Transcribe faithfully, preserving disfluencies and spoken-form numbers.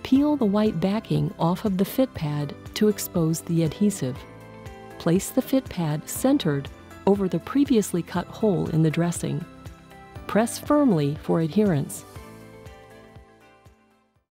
Peel the white backing off of the fit pad to expose the adhesive. Place the fit pad centered over the previously cut hole in the dressing. Press firmly for adherence.